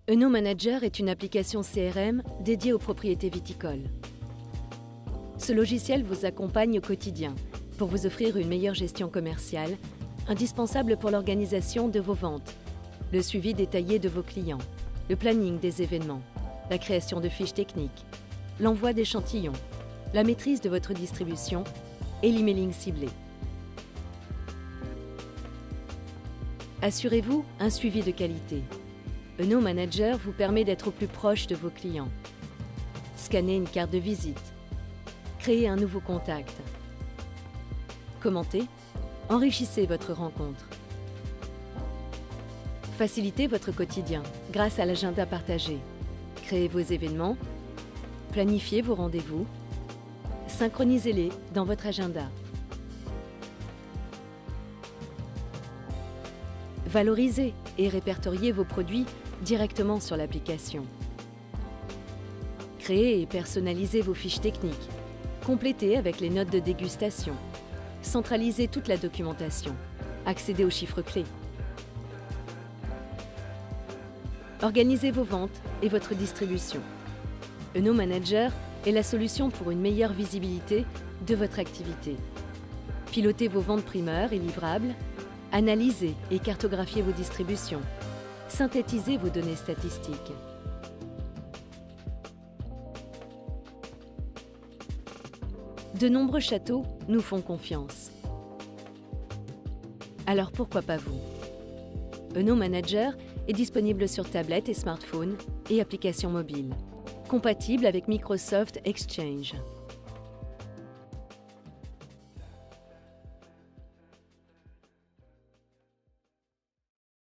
Eno Manager est une application CRM dédiée aux propriétés viticoles. Ce logiciel vous accompagne au quotidien pour vous offrir une meilleure gestion commerciale, indispensable pour l'organisation de vos ventes, le suivi détaillé de vos clients, le planning des événements, la création de fiches techniques, l'envoi d'échantillons, la maîtrise de votre distribution et l'emailing ciblé. Assurez-vous un suivi de qualité. Eno Manager vous permet d'être au plus proche de vos clients. Scannez une carte de visite. Créez un nouveau contact. Commentez, enrichissez votre rencontre. Facilitez votre quotidien grâce à l'agenda partagé. Créez vos événements, planifiez vos rendez-vous, synchronisez-les dans votre agenda. Valorisez et répertoriez vos produits directement sur l'application. Créez et personnalisez vos fiches techniques. Complétez avec les notes de dégustation. Centralisez toute la documentation. Accédez aux chiffres clés. Organisez vos ventes et votre distribution. Eno Manager est la solution pour une meilleure visibilité de votre activité. Pilotez vos ventes primeurs et livrables. Analysez et cartographiez vos distributions. Synthétisez vos données statistiques. De nombreux châteaux nous font confiance. Alors pourquoi pas vous? Eno Manager est disponible sur tablette et smartphone et application mobile. Compatible avec Microsoft Exchange.